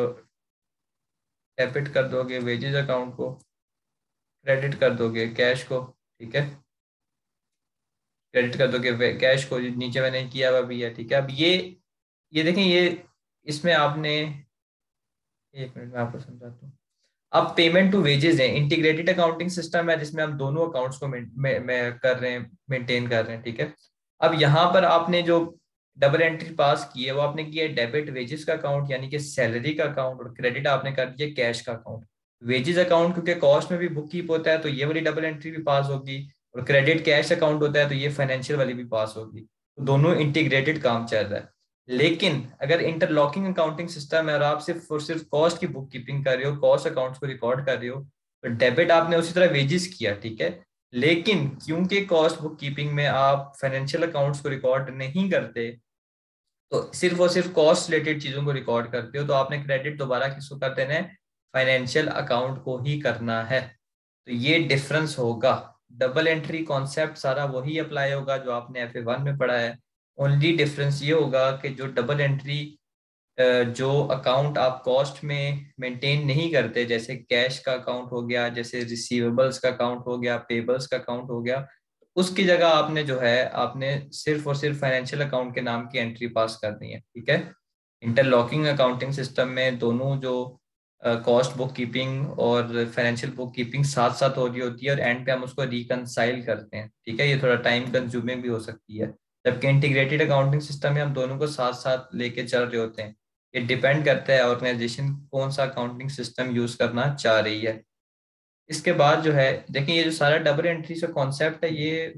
डेबिट कर दोगे वेजेस अकाउंट को, क्रेडिट कर दोगे कैश को। ठीक है, क्रेडिट कर दोगे कैश को, नीचे मैंने किया हुआ भी है। ठीक है, अब ये देखें, ये इसमें आपने, एक मिनट में आपको समझाता हूँ। अब पेमेंट टू वेजेस है, इंटीग्रेटेड अकाउंटिंग सिस्टम है जिसमें हम दोनों अकाउंट्स को में कर रहे हैं, मेंटेन कर रहे हैं। ठीक है, अब यहाँ पर आपने जो डबल एंट्री पास की है वो आपने किया है डेबिट वेजेस का अकाउंट, यानी कि सैलरी का अकाउंट, और क्रेडिट आपने कर दिया कैश का अकाउंट। वेजेस अकाउंट क्योंकि कॉस्ट में भी बुक कीप होता है तो ये वाली डबल एंट्री भी पास होगी, और क्रेडिट कैश अकाउंट होता है तो ये फाइनेंशियल वाली भी पास होगी। तो दोनों इंटीग्रेटेड काम चल रहा है। लेकिन अगर इंटरलॉकिंग अकाउंटिंग सिस्टम है और आप सिर्फ और सिर्फ कॉस्ट की बुक कीपिंग कर रहे हो, कॉस्ट अकाउंट्स को रिकॉर्ड कर रहे हो, तो डेबिट आपने उसी तरह वेजेस किया। ठीक है, लेकिन क्योंकि कॉस्ट बुक कीपिंग में आप फाइनेंशियल अकाउंट्स को रिकॉर्ड नहीं करते, तो सिर्फ और सिर्फ कॉस्ट रिलेटेड चीजों को रिकॉर्ड करते हो, तो आपने क्रेडिट दोबारा किसको कर देना है? फाइनेंशियल अकाउंट को ही करना है। तो ये डिफरेंस होगा। डबल एंट्री कॉन्सेप्ट सारा वही अप्लाई होगा जो आपने FA1 में पढ़ा है। ओनली डिफरेंस ये होगा कि जो डबल एंट्री जो अकाउंट आप कॉस्ट में मेंटेन नहीं करते, जैसे कैश का अकाउंट हो गया, जैसे रिसीवेबल्स का अकाउंट हो गया, पेबल्स का अकाउंट हो गया, उसकी जगह आपने जो है आपने सिर्फ और सिर्फ फाइनेंशियल अकाउंट के नाम की एंट्री पास करनी है। ठीक है। इंटरलॉकिंग अकाउंटिंग सिस्टम में दोनों जो कॉस्ट बुक कीपिंग और फाइनेंशियल बुक कीपिंग साथ साथ हो रही होती है, और एंड पे हम उसको रिकंसाइल करते हैं। ठीक है, ये थोड़ा टाइम कंज्यूमिंग भी हो सकती है। जबकि इंटीग्रेटेड अकाउंटिंग सिस्टम में हम दोनों को साथ साथ लेके चल रहे होते हैं। ये डिपेंड करता है ऑर्गेनाइजेशन कौन सा अकाउंटिंग सिस्टम यूज करना चाह रही है। इसके बाद जो है देखिए, ये जो सारा डबल एंट्री से कॉन्सेप्ट है, ये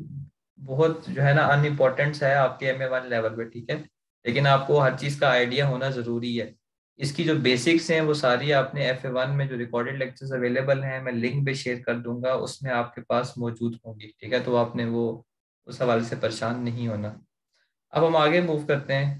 बहुत जो है ना अनइम्पोर्टेंट है आपके MA1 लेवल पे। ठीक है, लेकिन आपको हर चीज़ का आइडिया होना ज़रूरी है। इसकी जो बेसिक्स हैं वो सारी आपने FA1 में जो रिकॉर्डेड लेक्चर्स अवेलेबल हैं, मैं लिंक भी शेयर कर दूंगा, उसमें आपके पास मौजूद होंगी। ठीक है, तो आपने वो उस हवाले से परेशान नहीं होना। अब हम आगे मूव करते हैं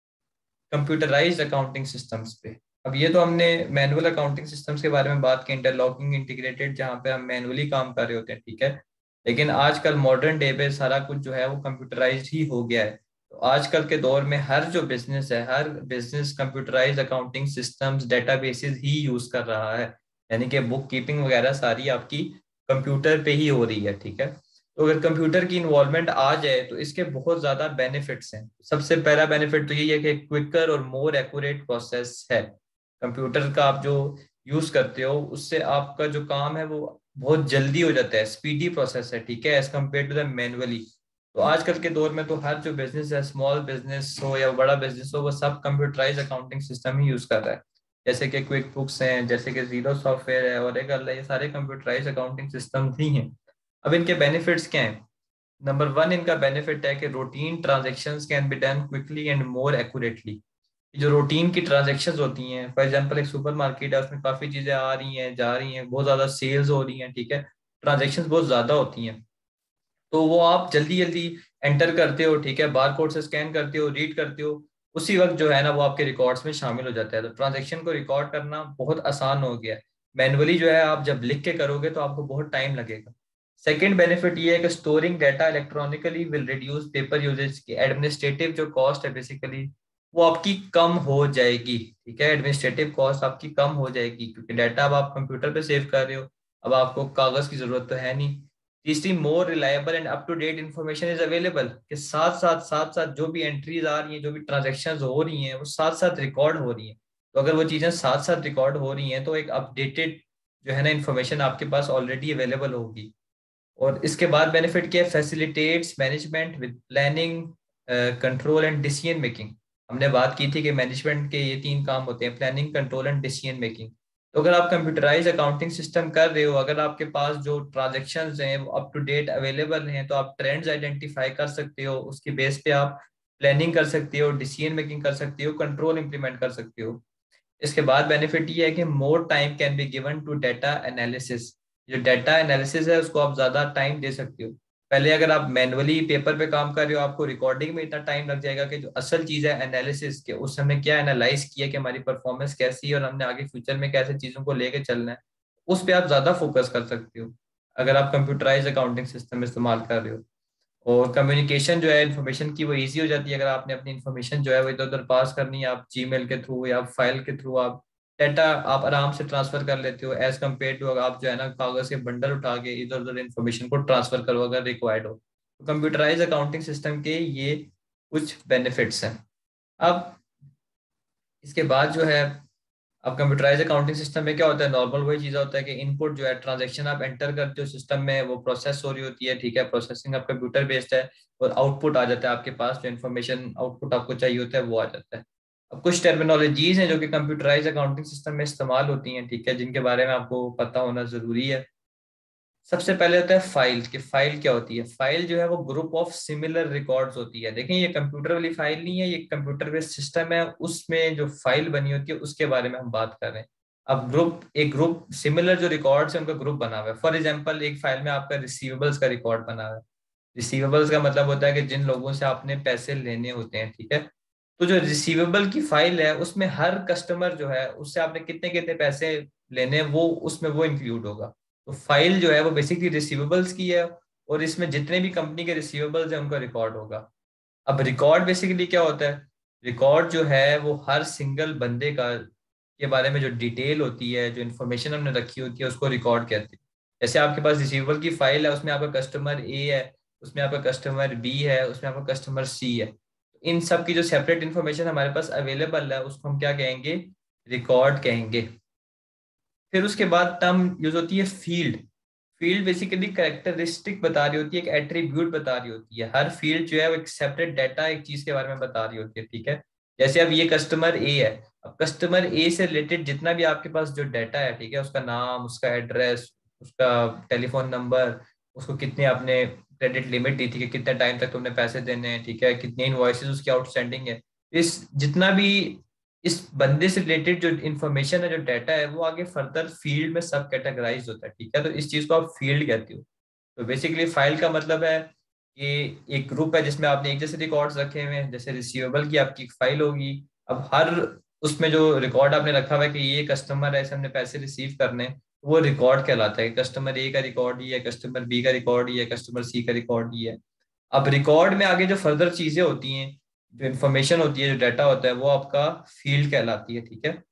कंप्यूटराइज्ड अकाउंटिंग सिस्टम्स पे। अब ये तो हमने मैनुअल अकाउंटिंग सिस्टम्स के बारे में बात की, इंटरलॉकिंग इंटीग्रेटेड, जहाँ पे हम मैनुअली काम कर रहे होते हैं। ठीक है, लेकिन आजकल मॉडर्न डे पे सारा कुछ जो है वो कंप्यूटराइज्ड ही हो गया है। तो आजकल के दौर में हर जो बिजनेस है, हर business computerised accounting systems, databases ही यूज कर रहा है। यानी कि बुक कीपिंग वगैरह सारी आपकी कंप्यूटर पे ही हो रही है। ठीक है, तो अगर कंप्यूटर की इन्वॉल्वमेंट आ जाए तो इसके बहुत ज्यादा बेनिफिट्स हैं। सबसे पहला बेनिफिट तो यही है कि क्विकर और मोर एक्यूरेट प्रोसेस है। कंप्यूटर का आप जो यूज करते हो उससे आपका जो काम है वो बहुत जल्दी हो जाता है, स्पीडी प्रोसेस है। ठीक है, as compare to the manually. तो आजकल के दौर में तो हर जो बिजनेस है, स्मॉल बिजनेस हो या बड़ा बिजनेस हो, वो सब कंप्यूटराइज अकाउंटिंग सिस्टम ही यूज कर रहा है। जैसे कि क्विक बुक्स हैं, जैसे कि जीरो सॉफ्टवेयर है, और एक ये सारे कंप्यूटराइज अकाउंटिंग सिस्टम ही हैं। अब इनके बेनिफिट्स क्या हैं? नंबर वन, इनका बेनिफिट है कि routine transactions can be done quickly and more accurately. जो रूटीन की ट्रांजेक्शन्स होती हैं, फॉर एग्जांपल एक सुपरमार्केट है, उसमें काफ़ी चीज़ें आ रही हैं, जा रही हैं, बहुत ज़्यादा सेल्स हो रही हैं। ठीक है, ट्रांजेक्शन्स बहुत ज़्यादा होती हैं, तो वो आप जल्दी जल्दी एंटर करते हो। ठीक है, बार कोड से स्कैन करते हो, रीड करते हो, उसी वक्त जो है ना वो आपके रिकॉर्ड्स में शामिल हो जाता है। तो ट्रांजेक्शन को रिकॉर्ड करना बहुत आसान हो गया है। मैनुअली जो है आप जब लिख के करोगे तो आपको बहुत टाइम लगेगा। सेकेंड बेनिफिट ये है कि storing data electronically will reduce paper usage की एडमिनिस्ट्रेटिव जो कॉस्ट है बेसिकली वो आपकी कम हो जाएगी। ठीक है, एडमिनिस्ट्रेटिव कॉस्ट आपकी कम हो जाएगी, क्योंकि डाटा अब आप कंप्यूटर पे सेव कर रहे हो, अब आपको कागज की जरूरत तो है नहीं। तीसरी, more reliable and up to date information is available, के साथ साथ जो भी एंट्रीज आ रही हैं, जो भी ट्रांजेक्शन हो रही हैं, वो साथ साथ रिकॉर्ड हो रही हैं। तो अगर वो चीज़ें साथ साथ रिकॉर्ड हो रही हैं तो एक अपडेटेड जो है ना इन्फॉर्मेशन आपके पास ऑलरेडी अवेलेबल होगी। और इसके बाद बेनिफिट क्या है? Facilitates management with planning, control and decision making. हमने बात की थी कि मैनेजमेंट के ये तीन काम होते हैं, planning, control and decision making. तो अगर आप कंप्यूटराइज अकाउंटिंग सिस्टम कर रहे हो, अगर आपके पास जो ट्रांजेक्शन्स हैं वो अप टू डेट अवेलेबल हैं, तो आप ट्रेंड्स आइडेंटिफाई कर सकते हो, उसकी बेस पे आप प्लानिंग कर सकते हो, डिसीजन मेकिंग कर सकते हो, कंट्रोल इंप्लीमेंट कर सकते हो। इसके बाद बेनिफिट ये है कि more time can be given to data analysis. जो डाटा एनालिसिस है उसको आप ज्यादा टाइम दे सकते हो। पहले अगर आप मैनुअली पेपर पे काम कर रहे हो, आपको रिकॉर्डिंग में इतना टाइम लग जाएगा कि जो असल चीज है एनालिसिस के, उस हमने क्या एनालाइज किया कि हमारी परफॉर्मेंस कैसी है और हमने आगे फ्यूचर में कैसे चीजों को लेके चलना है, उस पर आप ज्यादा फोकस कर सकते हो अगर आप कंप्यूटराइज अकाउंटिंग सिस्टम इस्तेमाल कर रहे हो। और कम्युनिकेशन जो है इन्फॉर्मेशन की वो इजी हो जाती है। अगर आपने अपनी इन्फॉर्मेशन जो है वो इधर उधर पास करनी है, आप जीमेल के थ्रू या फाइल के थ्रू आप डाटा आप आराम से ट्रांसफर कर लेते हो, एज कम्पेयर टू आप जो है ना कागज के बंडल उठा के इधर उधर इन्फॉर्मेशन को ट्रांसफर करो अगर रिक्वायर्ड हो। तो कंप्यूटराइज अकाउंटिंग सिस्टम के ये कुछ बेनिफिट्स हैं। अब इसके बाद जो है, अब कंप्यूटराइज अकाउंटिंग सिस्टम में क्या होता है? नॉर्मल वही चीज़ होता है कि इनपुट जो है ट्रांजैक्शन आप एंटर करते हो सिस्टम में, वो प्रोसेस हो रही होती है। ठीक है, प्रोसेसिंग आप कंप्यूटर बेस्ड है, और आउटपुट आ जाता है आपके पास, जो इन्फॉर्मेशन आउटपुट आपको चाहिए होता है वो आ जाता है। अब कुछ टर्मिनोलॉजीज हैं जो कि कंप्यूटराइज अकाउंटिंग सिस्टम में इस्तेमाल होती हैं। ठीक है, जिनके बारे में आपको पता होना जरूरी है। सबसे पहले होता है फाइल। कि फाइल क्या होती है? फाइल जो है वो ग्रुप ऑफ सिमिलर रिकॉर्ड्स होती है। देखें, ये कंप्यूटर वाली फाइल नहीं है, ये कंप्यूटर बेस्ड सिस्टम है, उसमें जो फाइल बनी होती है उसके बारे में हम बात कर रहे हैं। अब एक ग्रुप सिमिलर जो रिकॉर्ड्स है उनका ग्रुप बना हुआ है। फॉर एग्जांपल, एक फाइल में आपका रिसीवेबल्स का रिकॉर्ड बना हुआ है। रिसीवेबल्स का मतलब होता है कि जिन लोगों से आपने पैसे लेने होते हैं। ठीक है, तो जो रिसीवेबल की फाइल है उसमें हर कस्टमर जो है उससे आपने कितने कितने पैसे लेने हैं, वो उसमें वो इंक्लूड होगा। तो फाइल जो है वो बेसिकली रिसीवेबल्स की है, और इसमें जितने भी कंपनी के रिसीवेबल्स हैं उनका रिकॉर्ड होगा। अब रिकॉर्ड बेसिकली क्या होता है? रिकॉर्ड जो है वो हर सिंगल बंदे का के बारे में जो डिटेल होती है, जो इन्फॉर्मेशन हमने रखी होती है, उसको रिकॉर्ड कहते हैं। जैसे आपके पास रिसीवेबल की फाइल है, उसमें आपका कस्टमर ए है, उसमें आपका कस्टमर बी है, उसमें आपका कस्टमर सी है। इन सब की जो सेपरेट इन्फॉर्मेशन हमारे पास अवेलेबल है उसको हम क्या कहेंगे? रिकॉर्ड कहेंगे। फिर उसके बाद टर्म यूज होती है फील्ड। फील्ड बेसिकली कैरेक्टरिस्टिक बता रही होती है, एक एट्रीब्यूट बता रही होती है। हर फील्ड जो है वो एक सेपरेट डाटा, एक चीज के बारे में बता रही होती है, ठीक है। जैसे अब ये कस्टमर ए है, अब कस्टमर ए से रिलेटेड जितना भी आपके पास जो डाटा है, ठीक है, उसका नाम, उसका एड्रेस, उसका टेलीफोन नंबर, उसको कितने आपने क्रेडिट लिमिट दी थी कि कितने टाइम तक तुमने पैसे देने हैं, ठीक है, कितने इनवॉइसेस उसकी आउटस्टैंडिंग है, इस जितना भी इस बंदे से रिलेटेड जो इन्फॉर्मेशन है, जो डाटा है, वो आगे फर्दर फील्ड में सब कैटेगराइज होता है, ठीक है। तो इस चीज को आप फील्ड कहते हो। तो बेसिकली फाइल का मतलब है कि एक ग्रुप है जिसमें आपने एक जैसे रिकॉर्ड्स रखे हुए हैं। जैसे रिसीवेबल की आपकी एक फाइल होगी, अब हर उसमें जो रिकॉर्ड आपने रखा हुआ है कि ये कस्टमर है, ऐसे हमने पैसे रिसीव करने हैं, वो रिकॉर्ड कहलाता है। कस्टमर ए का रिकॉर्ड ही है, कस्टमर बी का रिकॉर्ड ही है, कस्टमर सी का रिकॉर्ड ही है। अब रिकॉर्ड में आगे जो फर्दर चीजें होती हैं, जो इन्फॉर्मेशन होती है, जो डाटा होता है, वो आपका फील्ड कहलाती है, ठीक है।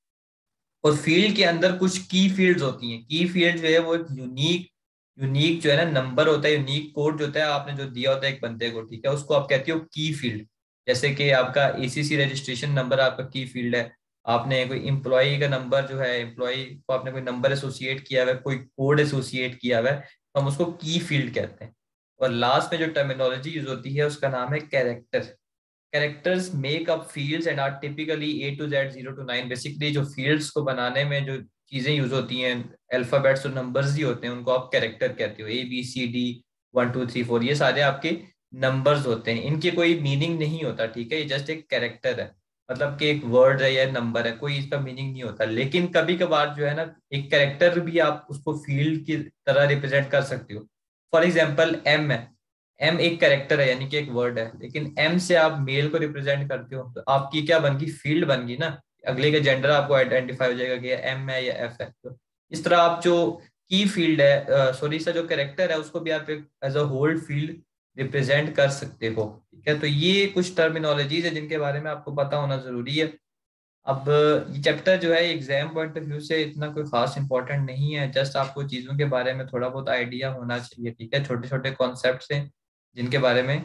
और फील्ड के अंदर कुछ की फील्ड्स होती हैं। की फील्ड जो है वो एक यूनिक यूनिक जो है ना नंबर होता है, यूनिक कोड जो होता है आपने जो दिया होता है एक बंदे को, ठीक है, उसको आप कहते हो की फील्ड। जैसे कि आपका एसीसी रजिस्ट्रेशन नंबर आपका की फील्ड है। आपने कोई एम्प्लॉय का नंबर जो है, एम्प्लॉय को आपने कोई नंबर एसोसिएट किया हुआ है, कोई कोड एसोसिएट किया हुआ है, तो हम उसको की फील्ड कहते हैं। और लास्ट में जो टर्मिनोलॉजी यूज होती है उसका नाम है character. Characters make up fields and are typically A to Z, 0 to 9। Basically जो फील्ड्स को बनाने में जो चीजें यूज होती हैं, अल्फाबेट्स और नंबर्स ही होते हैं, उनको आप कैरेक्टर कहते हो। ABCD 1 2 3 4, ये सारे आपके नंबर्स होते हैं, इनके कोई मीनिंग नहीं होता, ठीक है। ये जस्ट एक कैरेक्टर है, मतलब कि एक वर्ड है या नंबर है, कोई इसका मीनिंग नहीं होता। लेकिन कभी कभार जो है ना, एक कैरेक्टर भी आप उसको फील्ड की तरह रिप्रेजेंट कर सकते हो। फॉर एग्जाम्पल एम है। एम एक कैरेक्टर है, यानी कि एक वर्ड है, लेकिन एम से आप मेल को रिप्रेजेंट करते हो, तो आपकी क्या बन गई? फील्ड बन गई ना। अगले का जेंडर आपको आइडेंटिफाई हो जाएगा कि एम है या एफ है। तो इस तरह आप जो की फील्ड है, सॉरी सा जो कैरेक्टर है, उसको भी आप एक as a whole field represent कर सकते हो, ठीक है। तो ये कुछ टर्मिनोलॉजीज है जिनके बारे में आपको पता होना जरूरी है। अब ये चैप्टर जो है एग्जाम पॉइंट ऑफ व्यू से इतना कोई खास इंपॉर्टेंट नहीं है, जस्ट आपको चीज़ों के बारे में थोड़ा बहुत आइडिया होना चाहिए, ठीक है। छोटे छोटे कॉन्सेप्ट्स हैं जिनके बारे में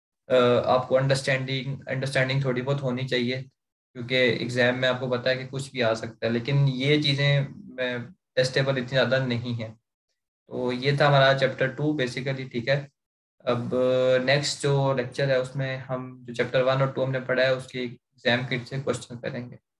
आपको अंडरस्टैंडिंग अंडरस्टैंडिंग थोड़ी बहुत होनी चाहिए, क्योंकि एग्जाम में आपको पता है कि कुछ भी आ सकता है, लेकिन ये चीज़ें में टेस्टेबल इतनी ज़्यादा नहीं है। तो ये था हमारा चैप्टर 2 बेसिकली, ठीक है। अब नेक्स्ट जो लेक्चर है उसमें हम जो चैप्टर 1 और 2 हमने पढ़ा है उसके एग्जाम किट से क्वेश्चन करेंगे।